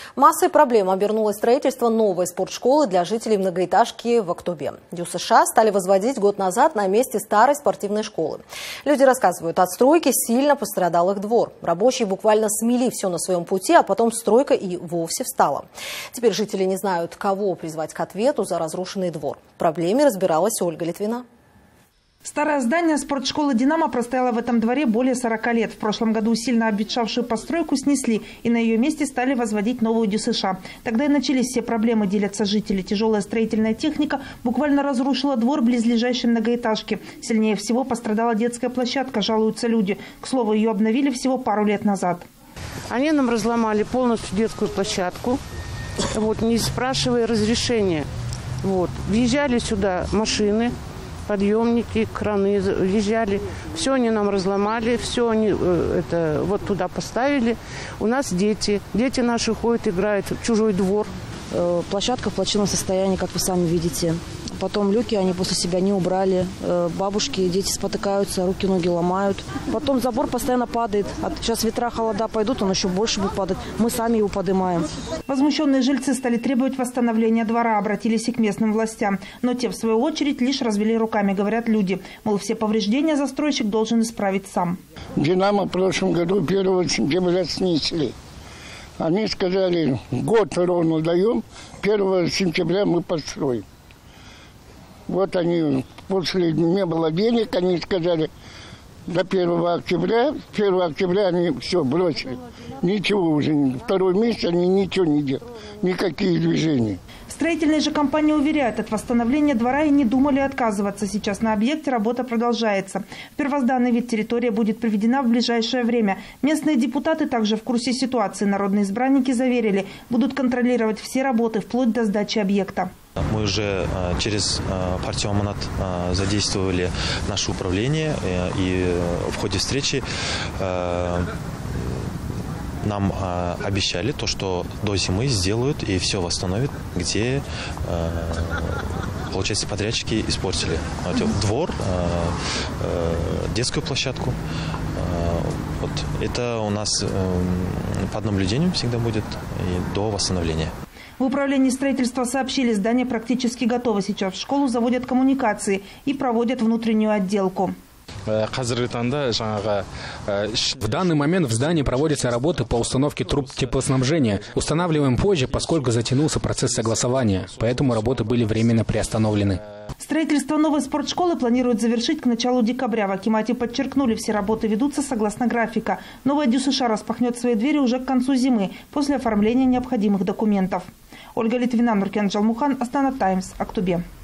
Массой проблем обернулось строительство новой спортшколы для жителей многоэтажки в Актубе. ДЮСШ стали возводить год назад на месте старой спортивной школы. Люди рассказывают, от стройки сильно пострадал их двор. Рабочие буквально смели все на своем пути, а потом стройка и вовсе встала. Теперь жители не знают, кого призвать к ответу за разрушенный двор. В проблеме разбиралась Ольга Литвина. Старое здание спортшколы «Динамо» простояло в этом дворе более 40 лет. В прошлом году сильно обветшавшую постройку снесли, и на ее месте стали возводить новую ДЮСШ. Тогда и начались все проблемы, делятся жители. Тяжелая строительная техника буквально разрушила двор близлежащей многоэтажки. Сильнее всего пострадала детская площадка, жалуются люди. К слову, ее обновили всего пару лет назад. Они нам разломали полностью детскую площадку, не спрашивая разрешения. Въезжали сюда машины, подъемники, краны въезжали. Все они нам разломали, все они туда поставили. У нас дети. Дети наши ходят, играют в чужой двор. Площадка в плачевном состоянии, как вы сами видите. Потом люки они после себя не убрали. Бабушки, дети спотыкаются, руки-ноги ломают. Потом забор постоянно падает. Сейчас ветра, холода пойдут, он еще больше будет падать. Мы сами его поднимаем. Возмущенные жильцы стали требовать восстановления двора, обратились и к местным властям. Но те, в свою очередь, лишь развели руками, говорят люди. Мол, все повреждения застройщик должен исправить сам. «Динамо» в прошлом году 1 сентября снесли. Они сказали, год ровно даем, 1 сентября мы построим. Они, после не было денег, они сказали, до 1 октября. 1 октября они все бросили. Ничего уже, второй месяц они ничего не делают, никаких движений. Строительные же компании уверяют, от восстановления двора и не думали отказываться. Сейчас на объекте работа продолжается. В первозданный вид территория будет приведена в ближайшее время. Местные депутаты также в курсе ситуации. Народные избранники заверили, будут контролировать все работы вплоть до сдачи объекта. Мы уже через партию «Аманат» задействовали наше управление, и в ходе встречи нам обещали то, что до зимы сделают и все восстановят, где, получается, подрядчики испортили. Двор, детскую площадку. Это у нас под наблюдением всегда будет и до восстановления. В управлении строительства сообщили, здание практически готово. Сейчас в школу заводят коммуникации и проводят внутреннюю отделку. В данный момент в здании проводятся работы по установке труб теплоснабжения. Устанавливаем позже, поскольку затянулся процесс согласования. Поэтому работы были временно приостановлены. Строительство новой спортшколы планируют завершить к началу декабря. В акимате подчеркнули, все работы ведутся согласно графика. Новая ДЮСШ распахнет свои двери уже к концу зимы, после оформления необходимых документов. Ольга Литвина, Нуркен Джалмухан, Астана Таймс, Актубе.